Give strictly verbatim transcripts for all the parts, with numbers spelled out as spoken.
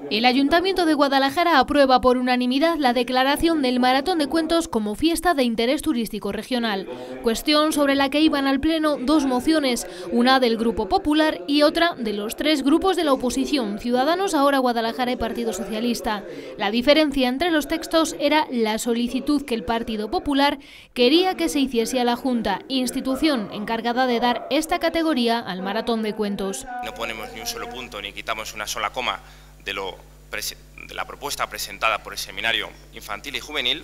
El Ayuntamiento de Guadalajara aprueba por unanimidad la declaración del Maratón de Cuentos como fiesta de interés turístico regional. Cuestión sobre la que iban al Pleno dos mociones, una del Grupo Popular y otra de los tres grupos de la oposición, Ciudadanos, Ahora Guadalajara y Partido Socialista. La diferencia entre los textos era la solicitud que el Partido Popular quería que se hiciese a la Junta, institución encargada de dar esta categoría al Maratón de Cuentos. No ponemos ni un solo punto ni quitamos una sola coma de, lo, de la propuesta presentada por el Seminario Infantil y Juvenil,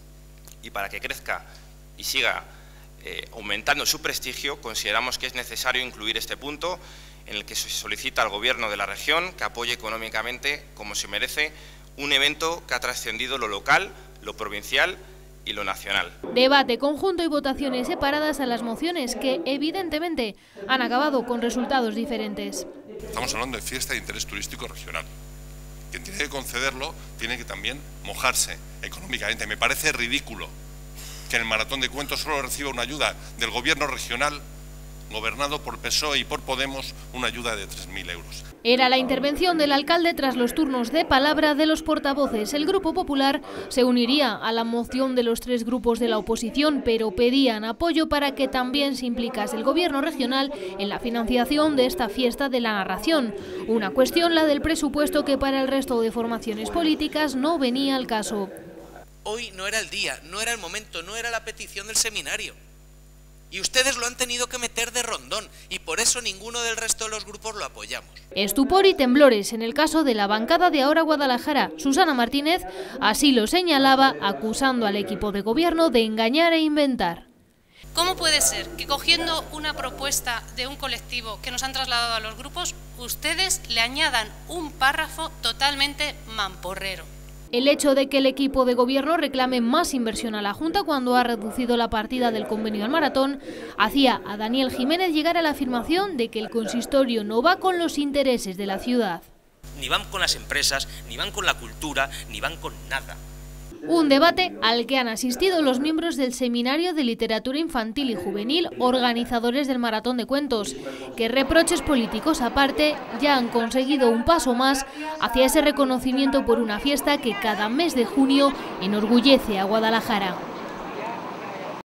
y para que crezca y siga eh, aumentando su prestigio, consideramos que es necesario incluir este punto en el que se solicita al Gobierno de la región que apoye económicamente, como se merece, un evento que ha trascendido lo local, lo provincial y lo nacional. Debate conjunto y votaciones separadas a las mociones que, evidentemente, han acabado con resultados diferentes. Estamos hablando de fiesta de interés turístico regional. Quien tiene que concederlo tiene que también mojarse económicamente. Me parece ridículo que en el Maratón de Cuentos solo reciba una ayuda del gobierno regional, gobernado por P S O E y por Podemos, una ayuda de tres mil euros. Era la intervención del alcalde tras los turnos de palabra de los portavoces. El Grupo Popular se uniría a la moción de los tres grupos de la oposición, pero pedían apoyo para que también se implicase el gobierno regional en la financiación de esta fiesta de la narración. Una cuestión, la del presupuesto, que para el resto de formaciones políticas no venía al caso. Hoy no era el día, no era el momento, no era la petición del seminario. Y ustedes lo han tenido que meter de rondón, y por eso ninguno del resto de los grupos lo apoyamos. Estupor y temblores en el caso de la bancada de Ahora Guadalajara. Susana Martínez así lo señalaba, acusando al equipo de gobierno de engañar e inventar. ¿Cómo puede ser que, cogiendo una propuesta de un colectivo que nos han trasladado a los grupos, ustedes le añadan un párrafo totalmente mamporrero? El hecho de que el equipo de gobierno reclame más inversión a la Junta cuando ha reducido la partida del convenio al maratón hacía a Daniel Jiménez llegar a la afirmación de que el consistorio no va con los intereses de la ciudad. Ni van con las empresas, ni van con la cultura, ni van con nada. Un debate al que han asistido los miembros del Seminario de Literatura Infantil y Juvenil, organizadores del Maratón de Cuentos, que, reproches políticos aparte, ya han conseguido un paso más hacia ese reconocimiento por una fiesta que cada mes de junio enorgullece a Guadalajara.